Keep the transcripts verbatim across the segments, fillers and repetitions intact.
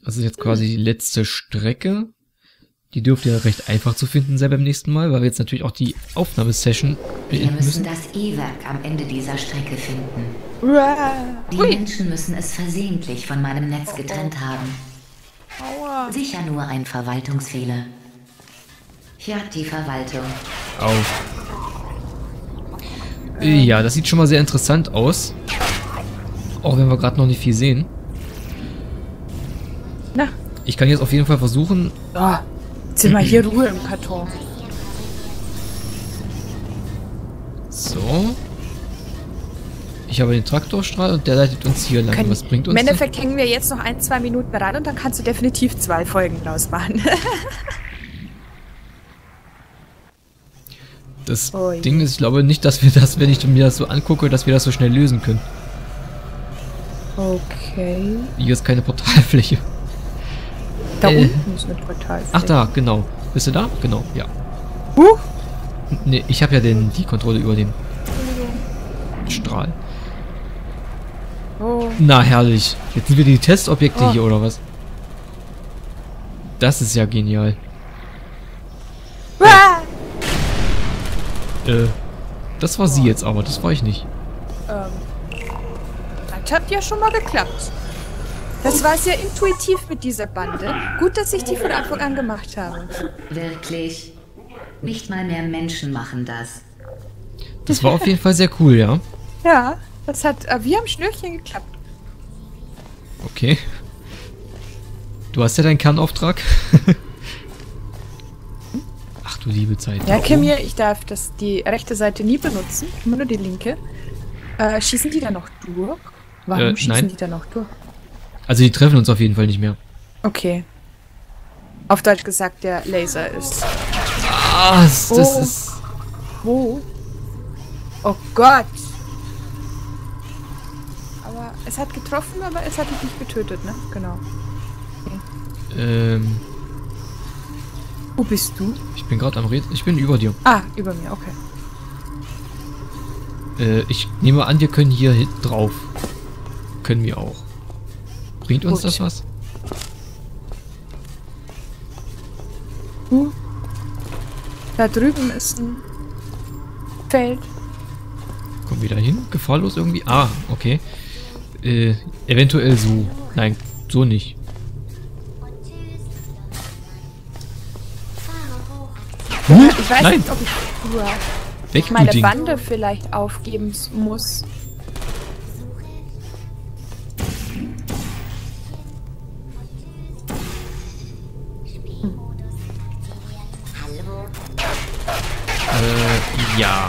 Das ist jetzt quasi die letzte Strecke. Die dürfte ja recht einfach zu finden sein beim nächsten Mal, weil wir jetzt natürlich auch die Aufnahmesession Wir beenden müssen müssen. das E-Werk am Ende dieser Strecke finden. Uah. Die Ui. Menschen müssen es versehentlich von meinem Netz getrennt haben. Aua. Sicher nur ein Verwaltungsfehler. Ja, die Verwaltung. Auf. Ja, das sieht schon mal sehr interessant aus. Auch wenn wir gerade noch nicht viel sehen. Na, Ich kann jetzt auf jeden Fall versuchen... oh, jetzt sind wir hier Ruhe im Karton. So. Ich habe den Traktorstrahl und der leitet uns hier lang. Können- Was bringt uns Im das? Endeffekt hängen wir jetzt noch ein, zwei Minuten ran und dann kannst du definitiv zwei Folgen draus machen. Das Oh je. Ding ist, ich glaube nicht, dass wir das, wenn ich mir das so angucke, dass wir das so schnell lösen können. Okay. Hier ist keine Portalfläche. Da Äh. unten ist eine Portalfläche. Ach da, genau. Bist du da? Genau, ja. Huh. Ne, ich habe ja den, die Kontrolle über den Strahl. Oh. Na, herrlich. Jetzt sind wir die Testobjekte Oh. hier, oder was? Das ist ja genial. Ah. Äh, das war sie jetzt aber, das war ich nicht. Ähm. Das hat ja schon mal geklappt. Das war sehr intuitiv mit dieser Bande. Gut, dass ich die von Anfang an gemacht habe. Wirklich. Nicht mal mehr Menschen machen das. Das war auf jeden Fall sehr cool, ja. Ja, das hat äh, wie am Schnürchen geklappt. Okay. Du hast ja deinen Kernauftrag. Ach du liebe Zeit. Ja, Kimir, ich darf das die rechte Seite nie benutzen, immer nur die linke. Äh, schießen die da noch durch? Warum Äh, schießen nein. die da noch durch? Also die treffen uns auf jeden Fall nicht mehr. Okay. Auf Deutsch gesagt, der Laser ist. Ah, das, das Oh. ist... Wo? Oh Gott! Aber es hat getroffen, aber es hat dich nicht getötet, ne? Genau. Ähm, Wo bist du? ich bin gerade am Reden. Ich bin über dir. Ah, über mir, okay. Äh, ich nehme an, wir können hier hin- drauf. Können wir auch. Bringt uns Gut. das was? Uh. Da drüben ist ein Feld. Kommen wir da hin? Gefahrlos irgendwie? Ah, okay. Äh, eventuell so. Nein, so nicht. Huh? Ich weiß Nein, nicht, ob ich uah, weg du meine Ding. Bande vielleicht aufgeben s- muss. Äh, ja.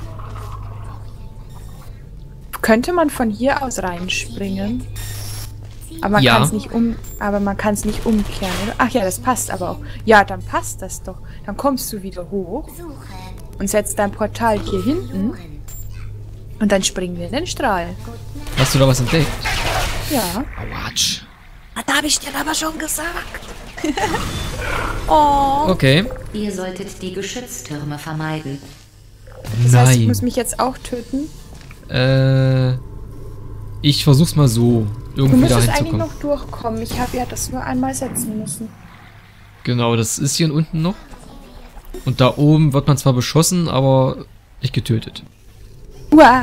Könnte man von hier aus reinspringen? Aber man Ja. kann es nicht um, aber man kann es nicht umkehren, oder? Ach ja, das passt aber auch. Ja, dann passt das doch. Dann kommst du wieder hoch und setzt dein Portal hier hinten und dann springen wir in den Strahl. Hast du da was entdeckt? Ja. Autsch. Da habe ich dir aber schon gesagt. Oh. Okay. Ihr solltet die Geschütztürme vermeiden. Das heißt, ich Nein. muss mich jetzt auch töten. Äh, ich versuch's mal so, Du irgendwie da müsstest eigentlich hinzukommen. noch durchkommen. Ich habe ja das nur einmal setzen müssen. Genau, das ist hier unten noch. Und da oben wird man zwar beschossen, aber nicht getötet. Uah.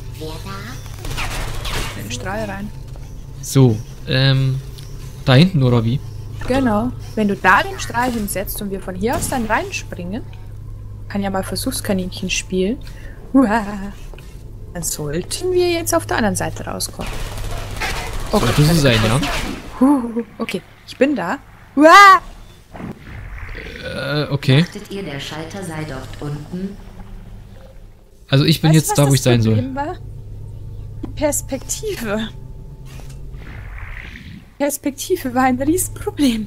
In den Strahl rein. So, ähm, da hinten oder wie? Genau. Wenn du da den Strahl hinsetzt und wir von hier aus dann reinspringen, kann ja mal Versuchskaninchen spielen. Uah. Dann sollten wir jetzt auf der anderen Seite rauskommen. Oh Sollte so sein, ja? Huh, okay, ich bin da. Uah. Äh, okay. Dachtet ihr, der Schalter sei dort unten? Also ich bin Weißt du, jetzt was da, wo das ich sein soll. Problem war? Die Perspektive. Perspektive war ein Riesenproblem.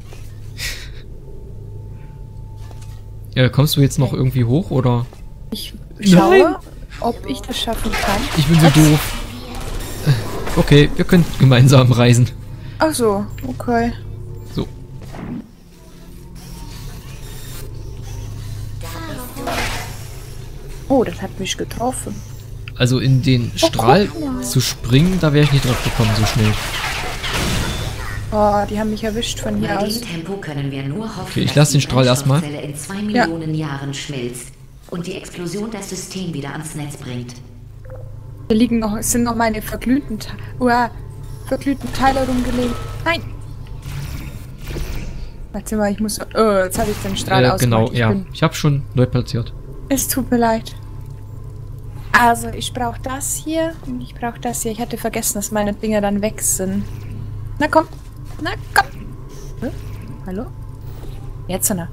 Ja, kommst du jetzt noch irgendwie hoch, oder? Ich schaue, Nein. ob ich das schaffen kann. Ich bin so doof. Okay, wir können gemeinsam reisen. Ach so, okay. So. Oh, das hat mich getroffen. Also in den Strahl guck mal. zu springen, da wäre ich nicht drauf gekommen so schnell. Oh, die haben mich erwischt von hier Bei aus. dem Tempo können wir nur hoffen, Okay, ich dass lasse die den Strahl erstmal. Brennstoffzelle in zwei Millionen Jahren schmilzt und die Explosion das System wieder ans Netz bringt. Hier liegen noch, es sind noch meine verglühten, Te Uah, verglühten Teile rumgelegen. Nein! Warte mal, ich muss... Oh, jetzt habe ich den Strahl Äh, ausgemacht. genau, Ich ja. bin- Ich habe schon neu platziert. Es tut mir leid. Also, ich brauche das hier und ich brauche das hier. Ich hatte vergessen, dass meine Dinger dann weg sind. Na komm. Na komm. Hm? Hallo? Jetzt, Anna.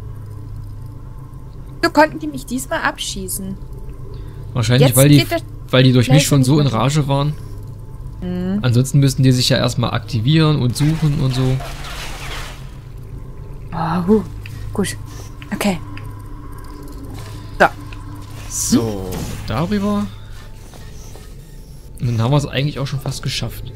So konnten die mich diesmal abschießen. Wahrscheinlich, Jetzt weil die, geht der weil die durch mich Laser schon so in nicht mehr. Rage waren. Mhm. Ansonsten müssten die sich ja erstmal aktivieren und suchen und so. Oh, huh. Gut. Okay. So. So, darüber. Und dann haben wir es eigentlich auch schon fast geschafft.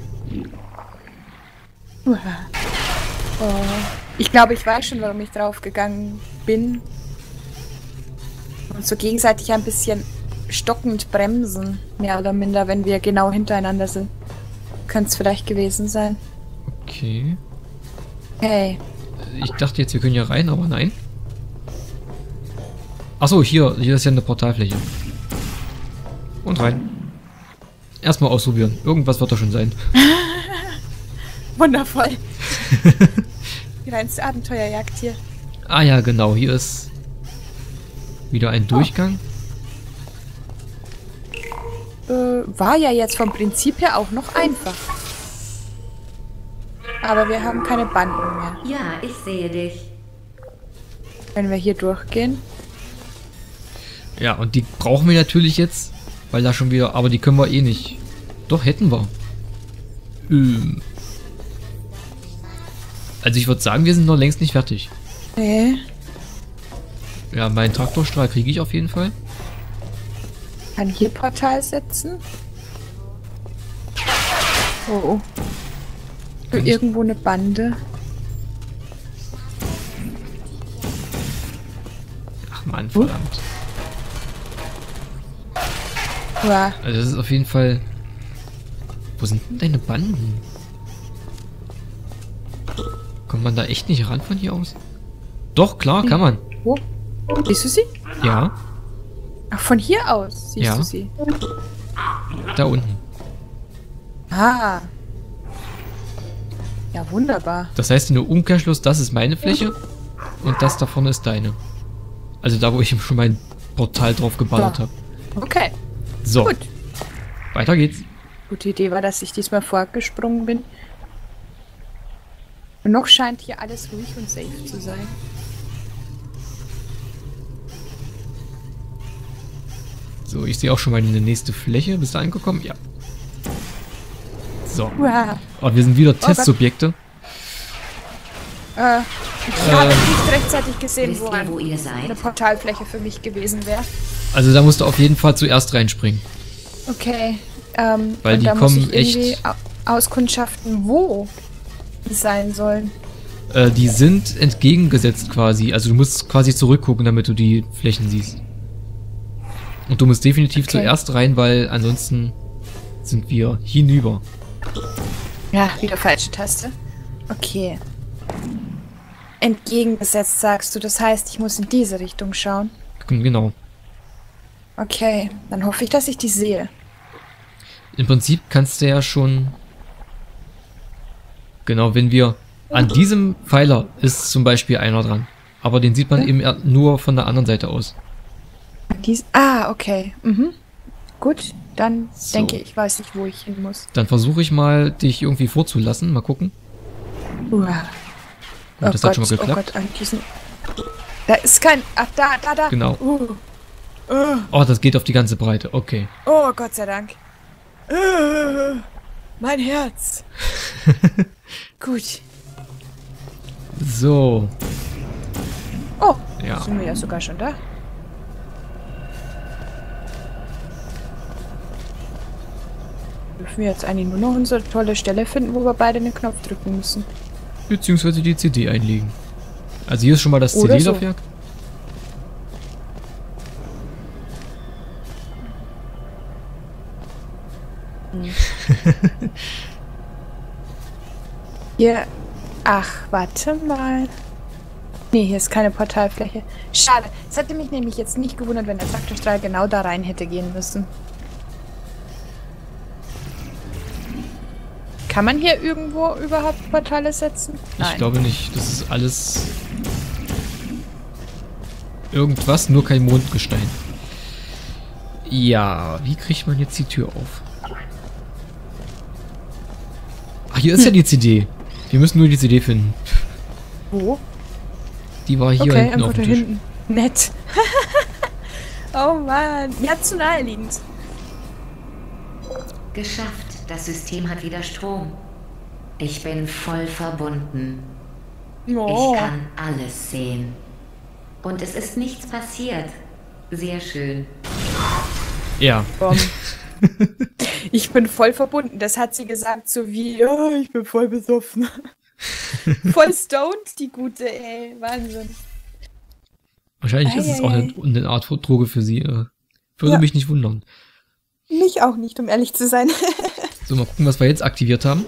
Uah. Oh. Ich glaube, ich weiß schon, warum ich draufgegangen bin. Und so gegenseitig ein bisschen stockend bremsen. Mehr oder minder, wenn wir genau hintereinander sind. Könnte es vielleicht gewesen sein. Okay. Hey. Ich dachte jetzt, wir können hier rein, aber nein. Achso, hier, hier ist ja eine Portalfläche. Und rein. Erstmal ausprobieren. Irgendwas wird da schon sein. Wundervoll. Die reinste Abenteuerjagd hier. Ah ja, genau. Hier ist wieder ein Durchgang. Äh, war ja jetzt vom Prinzip her auch noch einfach. Aber wir haben keine Banden mehr. Ja, ich sehe dich. Wenn wir hier durchgehen. Ja, und die brauchen wir natürlich jetzt, weil da schon wieder... Aber die können wir eh nicht. Doch, hätten wir. Ähm. Also ich würde sagen, wir sind noch längst nicht fertig. Nee. Ja, meinen Traktorstrahl kriege ich auf jeden Fall. Kann hier Portal setzen? Oh, oh. Für Kann ich- irgendwo eine Bande. Ach man, verdammt. Uah. Also das ist auf jeden Fall... Wo sind denn deine Banden? Kommt man da echt nicht ran von hier aus? Doch, klar, kann man. Wo? Siehst du sie? Ja, Ach, von hier aus siehst Ja. du sie. da unten. Ah. Ja, wunderbar. Das heißt in der Umkehrschluss, das ist meine Fläche und das da vorne ist deine. Also da, wo ich schon mein Portal drauf geballert Ja. habe. Okay, So, gut. weiter geht's. Gute Idee war, dass ich diesmal vorgesprungen bin. Und noch scheint hier alles ruhig und safe zu sein. So, ich sehe auch schon mal eine nächste Fläche. Bist du angekommen? Ja. So. Uah. Oh, wir sind wieder Gott. Testsubjekte. Äh, ich habe nicht rechtzeitig gesehen, Wisst wo ihr, wo ein, ihr eine seid? Portalfläche für mich gewesen wäre. Also da musst du auf jeden Fall zuerst reinspringen. Okay. Ähm, Weil und die da kommen muss ich irgendwie echt- au- auskundschaften, wo die sein sollen. Äh, die sind entgegengesetzt quasi. Also du musst quasi zurückgucken, damit du die Flächen siehst. Und du musst definitiv Okay. zuerst rein, weil ansonsten sind wir hinüber. Ja, wieder falsche Taste. Okay. Entgegengesetzt sagst du, das heißt, ich muss in diese Richtung schauen. Genau. Okay, dann hoffe ich, dass ich die sehe. Im Prinzip kannst du ja schon... Genau, wenn wir... An diesem Pfeiler ist zum Beispiel einer dran. Aber den sieht man Ja. eben eher nur von der anderen Seite aus. Dies ah, okay. Mhm. Gut, dann So. denke ich, weiß ich, wo ich hin muss. Dann versuche ich mal, dich irgendwie vorzulassen. Mal gucken. Uah. Und das hat schon mal Oh geklappt. Gott, an diesen... Da ist kein... Ach, da, da, da. Genau. Uh. Uh. Oh, das geht auf die ganze Breite. Okay. Oh, Gott sei Dank. Uh. Mein Herz. Gut. So. Oh, Ja. sind wir ja sogar schon da. Dürfen wir jetzt eigentlich nur noch unsere tolle Stelle finden, wo wir beide den Knopf drücken müssen. Beziehungsweise die C D einlegen. Also hier ist schon mal das Oder so. C D-Laufwerk. Hier Ach, warte mal. Nee, hier ist keine Portalfläche. Schade. Es hätte mich nämlich jetzt nicht gewundert, wenn der Traktorstrahl genau da rein hätte gehen müssen. Kann man hier irgendwo überhaupt Portale setzen? Nein. Ich glaube nicht. Das ist alles irgendwas, nur kein Mondgestein. Ja, wie kriegt man jetzt die Tür auf? Ach, hier ist hm. ja die C D. Wir müssen nur die C D finden. Wo? Die war hier okay, hinten auf dem Tisch. Hinten. Nett. Oh Mann. Ja, zu naheliegend. Geschafft. Das System hat wieder Strom. Ich bin voll verbunden. Oh. Ich kann alles sehen. Und es ist nichts passiert. Sehr schön. Ja. Ich bin voll verbunden. Das hat sie gesagt, so wie, ja, ich bin voll besoffen. Voll stoned, die Gute, ey. Wahnsinn. Wahrscheinlich ei, ist es ei, auch ei. eine, eine Art Droge für sie. Würde ja. mich nicht wundern. Mich auch nicht, um ehrlich zu sein. So, mal gucken, was wir jetzt aktiviert haben.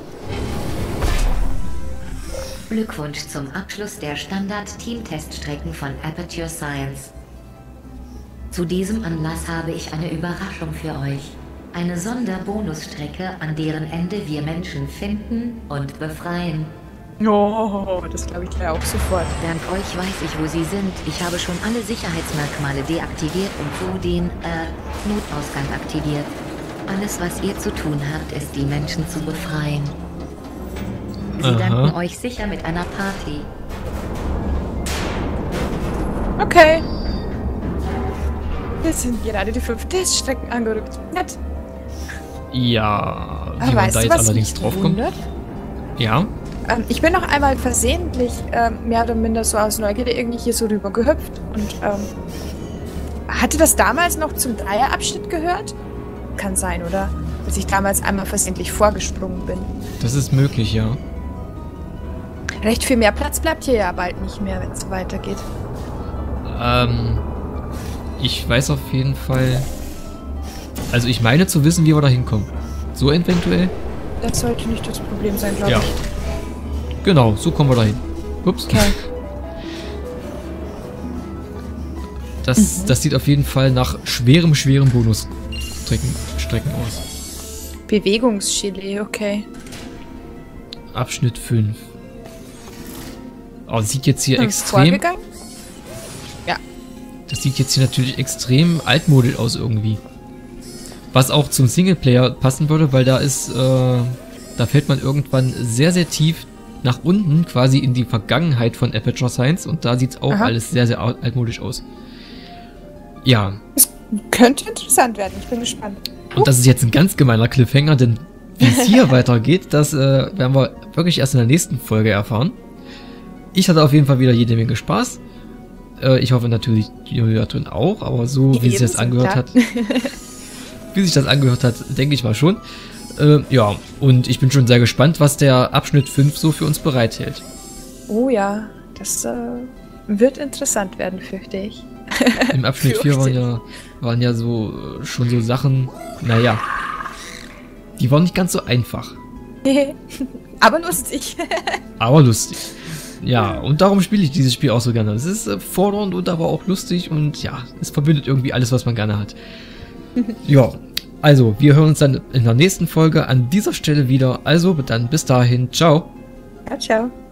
Glückwunsch zum Abschluss der Standard-Team-Teststrecken von Aperture Science. Zu diesem Anlass habe ich eine Überraschung für euch. Eine Sonderbonusstrecke, an deren Ende wir Menschen finden und befreien. Oh, das glaube ich ja auch sofort. Dank euch weiß ich, wo sie sind. Ich habe schon alle Sicherheitsmerkmale deaktiviert und so den, äh, Notausgang aktiviert. Alles, was ihr zu tun habt, ist, die Menschen zu befreien. Sie Aha. danken euch sicher mit einer Party. Okay. Jetzt sind gerade die fünf Teststrecken angerückt. Nett. Ja, wie Aber man weißt da du, jetzt was allerdings mich draufkommt. wundert? Ja. Ähm, ich bin noch einmal versehentlich ähm, mehr oder minder so aus Neugierde irgendwie hier so rüber gehüpft. Und ähm, hatte das damals noch zum Dreierabschnitt gehört? Kann sein, oder? Dass ich damals einmal versehentlich vorgesprungen bin. Das ist möglich, ja. Recht viel mehr Platz bleibt hier ja bald nicht mehr, wenn es so weitergeht. Ähm, ich weiß auf jeden Fall... Also ich meine zu wissen, wie wir da hinkommen. So eventuell? Das sollte nicht das Problem sein, glaube Ja. ich. Genau, so kommen wir dahin. Ups. Okay. Das, Mhm. das sieht auf jeden Fall nach schwerem, schwerem Bonusstrecken Strecken aus. Bewegungsgelee, okay. Abschnitt fünf. Oh, das sieht jetzt hier Hm, extrem... vorgegangen? Ja. Das sieht jetzt hier natürlich extrem altmodisch aus irgendwie. Was auch zum Singleplayer passen würde, weil da ist, äh, da fällt man irgendwann sehr, sehr tief nach unten, quasi in die Vergangenheit von Aperture Science und da sieht es auch Aha. alles sehr, sehr alt- altmodisch aus. Ja, Es könnte interessant werden, ich bin gespannt. und das ist jetzt ein ganz gemeiner Cliffhanger, denn wie es hier weitergeht, das äh, werden wir wirklich erst in der nächsten Folge erfahren. Ich hatte auf jeden Fall wieder jede Menge Spaß. Äh, ich hoffe natürlich, die Hörerin auch, aber so wie sich das Ebenso, angehört klar. hat, wie sich das angehört hat, denke ich mal schon. Äh, ja, und ich bin schon sehr gespannt, was der Abschnitt fünf so für uns bereithält. Oh ja, das äh, wird interessant werden, fürchte ich. Im Abschnitt vier waren ja, waren ja so äh, schon so Sachen, naja, die waren nicht ganz so einfach, Aber lustig. aber lustig. Ja, und darum spiele ich dieses Spiel auch so gerne. Es ist äh, fordernd und aber auch lustig und ja, es verbindet irgendwie alles, was man gerne hat. Ja, also, wir hören uns dann in der nächsten Folge an dieser Stelle wieder. Also, dann bis dahin, ciao. Ja, ciao.